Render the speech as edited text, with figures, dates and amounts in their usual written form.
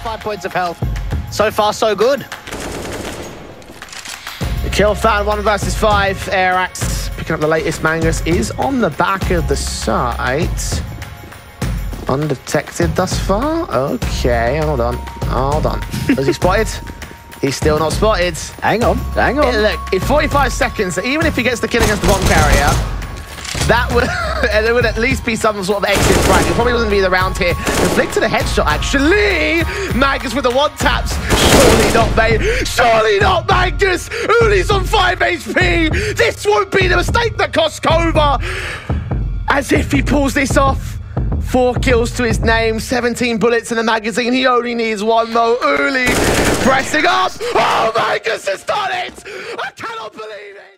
5 points of health. So far, so good. The kill found 1 versus 5. Airax picking up the latest. Mangus is on the back of the site. Undetected thus far. Okay, hold on. Hold on. Was he spotted? He's still not spotted. Hang on. Look, in 45 seconds, even if he gets the kill against the bomb carrier, that would there would at least be some sort of exit frag. It probably wouldn't be around here. Inflict to the headshot, actually. Magus with the 1-taps. Surely not, mate. Surely not, Magus. Uli's on 5 HP. This won't be the mistake that costs Cova. As if he pulls this off. 4 kills to his name, 17 bullets in the magazine. He only needs 1 more. Uli pressing up. Oh, Magus has done it. I cannot believe it.